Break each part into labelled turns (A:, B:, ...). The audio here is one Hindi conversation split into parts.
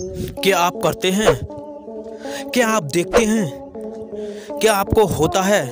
A: क्या आप करते हैं? क्या आप देखते हैं? क्या आपको होता है?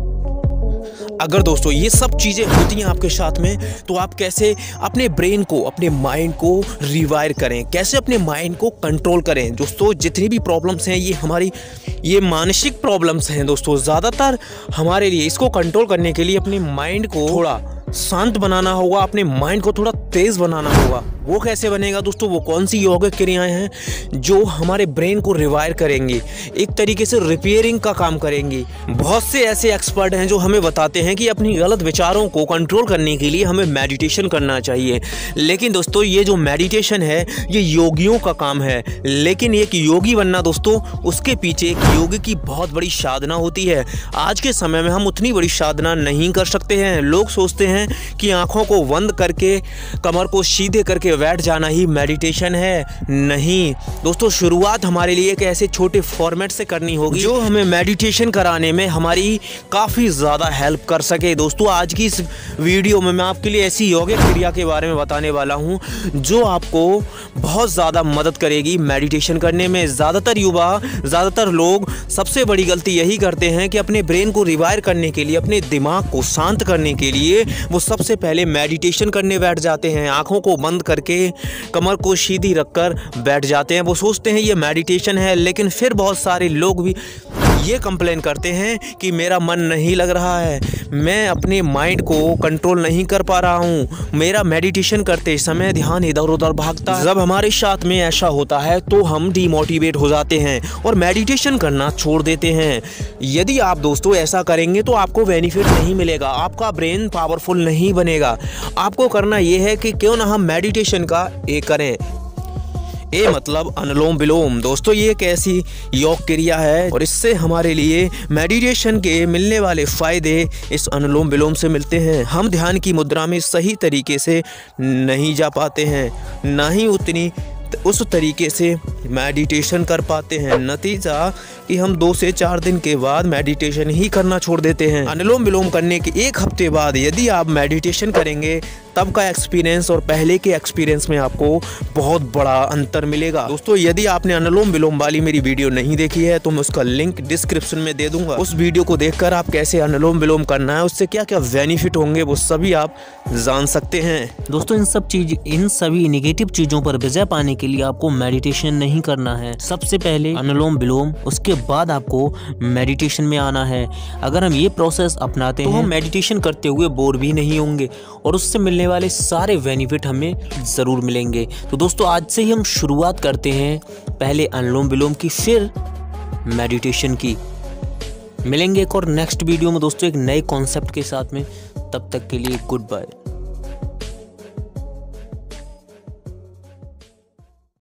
A: अगर दोस्तों ये सब चीज़ें होती हैं आपके साथ में, तो आप कैसे अपने ब्रेन को, अपने माइंड को रिवायर करें, कैसे अपने माइंड को कंट्रोल करें। दोस्तों जितनी भी प्रॉब्लम्स हैं ये मानसिक प्रॉब्लम्स हैं दोस्तों। ज़्यादातर हमारे लिए इसको कंट्रोल करने के लिए अपने माइंड को थोड़ा शांत बनाना होगा, अपने माइंड को थोड़ा तेज़ बनाना होगा। वो कैसे बनेगा दोस्तों? वो कौन सी योगा क्रियाएं हैं जो हमारे ब्रेन को रिवायर करेंगी, एक तरीके से रिपेयरिंग का काम करेंगी। बहुत से ऐसे एक्सपर्ट हैं जो हमें बताते हैं कि अपनी गलत विचारों को कंट्रोल करने के लिए हमें मेडिटेशन करना चाहिए। लेकिन दोस्तों ये जो मेडिटेशन है ये योगियों का काम है। लेकिन एक योगी बनना दोस्तों, उसके पीछे एक योगी की बहुत बड़ी साधना होती है। आज के समय में हम उतनी बड़ी साधना नहीं कर सकते हैं। लोग सोचते हैं कि आंखों को बंद करके कमर को सीधे करके बैठ जाना ही मेडिटेशन है। नहीं दोस्तों, शुरुआत हमारे लिए एक ऐसे छोटे फॉर्मेट से करनी होगी जो हमें मेडिटेशन कराने में हमारी काफ़ी ज़्यादा हेल्प कर सके। दोस्तों आज की इस वीडियो में मैं आपके लिए ऐसी योगा क्रिया के बारे में बताने वाला हूं जो आपको बहुत ज़्यादा मदद करेगी मेडिटेशन करने में। ज़्यादातर लोग सबसे बड़ी गलती यही करते हैं कि अपने ब्रेन को रिवायर करने के लिए, अपने दिमाग को शांत करने के लिए वो सबसे पहले मेडिटेशन करने बैठ जाते हैं। आंखों को बंद करके कमर को सीधी रखकर बैठ जाते हैं। वो सोचते हैं ये मेडिटेशन है, लेकिन फिर बहुत सारे लोग भी ये कंप्लेन करते हैं कि मेरा मन नहीं लग रहा है, मैं अपने माइंड को कंट्रोल नहीं कर पा रहा हूँ, मेरा मेडिटेशन करते समय ध्यान इधर उधर भागता है। जब हमारे साथ में ऐसा होता है तो हम डिमोटिवेट हो जाते हैं और मेडिटेशन करना छोड़ देते हैं। यदि आप दोस्तों ऐसा करेंगे तो आपको बेनिफिट नहीं मिलेगा, आपका ब्रेन पावरफुल नहीं बनेगा। आपको करना यह है कि क्यों ना हम मेडिटेशन का करें। ए मतलब अनुलोम विलोम। दोस्तों ये एक ऐसी योग क्रिया है और इससे हमारे लिए मेडिटेशन के मिलने वाले फ़ायदे इस अनुलोम विलोम से मिलते हैं। हम ध्यान की मुद्रा में सही तरीके से नहीं जा पाते हैं, ना ही उस तरीके से मेडिटेशन कर पाते हैं। नतीजा कि हम 2 से 4 दिन के बाद मेडिटेशन ही करना छोड़ देते हैं। अनुलोम विलोम करने के 1 हफ्ते बाद यदि आप मेडिटेशन करेंगे तब का एक्सपीरियंस और पहले के एक्सपीरियंस में आपको बहुत बड़ा अंतर मिलेगा। दोस्तों यदि आपने अनुलोम विलोम वाली मेरी वीडियो नहीं देखी है तो मैं उसका लिंक डिस्क्रिप्शन में दे दूंगा। उस वीडियो को देखकर आप कैसे अनुलोम विलोम करना है, उससे क्या क्या बेनिफिट होंगे वो सभी आप जान सकते हैं।
B: दोस्तों इन सभी नेगेटिव चीज़ों पर विजय पाने के लिए आपको मेडिटेशन नहीं करना है। सबसे पहले अनुलोम विलोम, उसके बाद आपको मेडिटेशन में आना है। अगर हम ये प्रोसेस अपनाते हैं तो हम मेडिटेशन करते हुए बोर भी नहीं होंगे और उससे मिलने वाले सारे बेनिफिट हमें ज़रूर मिलेंगे। तो दोस्तों आज से ही हम शुरुआत करते हैं, पहले अनुलोम विलोम की, फिर मेडिटेशन की। मिलेंगे एक और नेक्स्ट वीडियो में दोस्तों एक नए कॉन्सेप्ट के साथ में। तब तक के लिए गुड बाय।